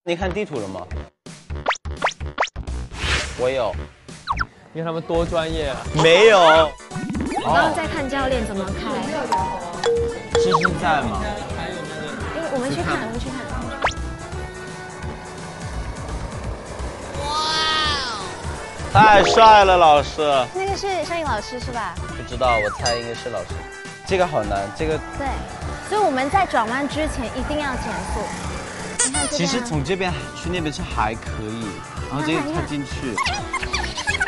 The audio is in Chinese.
你看地图了吗？我有。 你看他们多专业啊！ 没有。 我刚刚在看教练怎么开。 芝芝在吗？ 我们去看，我们去看。 太帅了，老师。 那个是摄影老师是吧？ 不知道，我猜应该是老师。这个好难，这个。 对，所以我们在转弯之前一定要减速。你看这边啊其实从这边去那边是还可以，然后这个看进去。